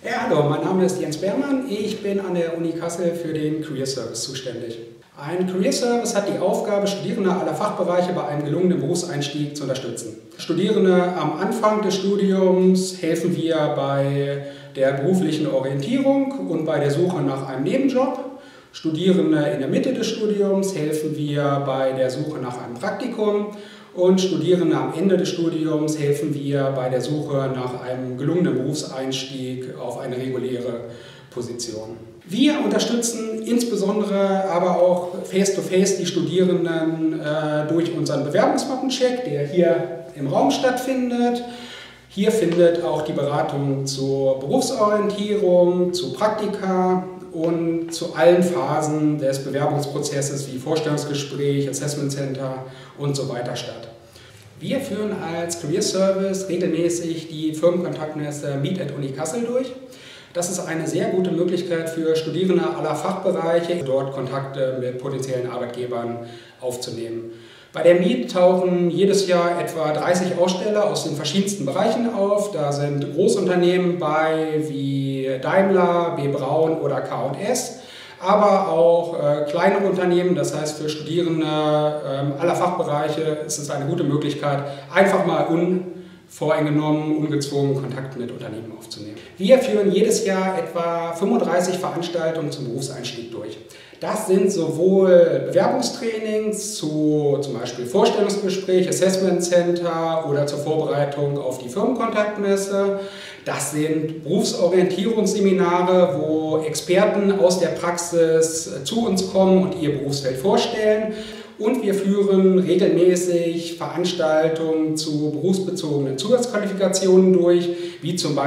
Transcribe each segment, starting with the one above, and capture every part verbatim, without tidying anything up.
Ja, hallo, mein Name ist Jens Beermann. Ich bin an der Uni Kassel für den Career Service zuständig. Ein Career Service hat die Aufgabe, Studierende aller Fachbereiche bei einem gelungenen Berufseinstieg zu unterstützen. Studierende am Anfang des Studiums helfen wir bei der beruflichen Orientierung und bei der Suche nach einem Nebenjob. Studierende in der Mitte des Studiums helfen wir bei der Suche nach einem Praktikum. Und Studierende am Ende des Studiums helfen wir bei der Suche nach einem gelungenen Berufseinstieg auf eine reguläre Position. Wir unterstützen insbesondere aber auch face-to-face die Studierenden äh, durch unseren Bewerbungsmappencheck, der hier im Raum stattfindet. Hier findet auch die Beratung zur Berufsorientierung, zu Praktika und zu allen Phasen des Bewerbungsprozesses wie Vorstellungsgespräch, Assessment Center und so weiter statt. Wir führen als Career Service regelmäßig die Firmenkontaktmesse Meet at Uni Kassel durch. Das ist eine sehr gute Möglichkeit für Studierende aller Fachbereiche, dort Kontakte mit potenziellen Arbeitgebern aufzunehmen. Bei der Meet tauchen jedes Jahr etwa dreißig Aussteller aus den verschiedensten Bereichen auf. Da sind Großunternehmen bei wie Daimler, B. Braun oder K und S, aber auch äh, kleinere Unternehmen, das heißt für Studierende äh, aller Fachbereiche ist es eine gute Möglichkeit, einfach mal unvoreingenommen, ungezwungen Kontakt mit Unternehmen aufzunehmen. Wir führen jedes Jahr etwa fünfunddreißig Veranstaltungen zum Berufseinstieg durch. Das sind sowohl Bewerbungstrainings zu zum Beispiel Vorstellungsgespräch, Assessment Center oder zur Vorbereitung auf die Firmenkontaktmesse. Das sind Berufsorientierungsseminare, wo Experten aus der Praxis zu uns kommen und ihr Berufsfeld vorstellen. Und wir führen regelmäßig Veranstaltungen zu berufsbezogenen Zusatzqualifikationen durch, wie zum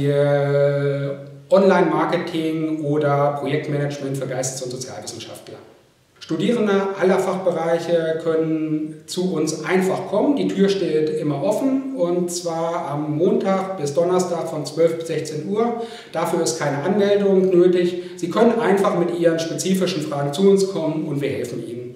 Beispiel Online-Marketing oder Projektmanagement für Geistes- und Sozialwissenschaftler. Studierende aller Fachbereiche können zu uns einfach kommen. Die Tür steht immer offen und zwar am Montag bis Donnerstag von zwölf bis sechzehn Uhr. Dafür ist keine Anmeldung nötig. Sie können einfach mit Ihren spezifischen Fragen zu uns kommen und wir helfen Ihnen.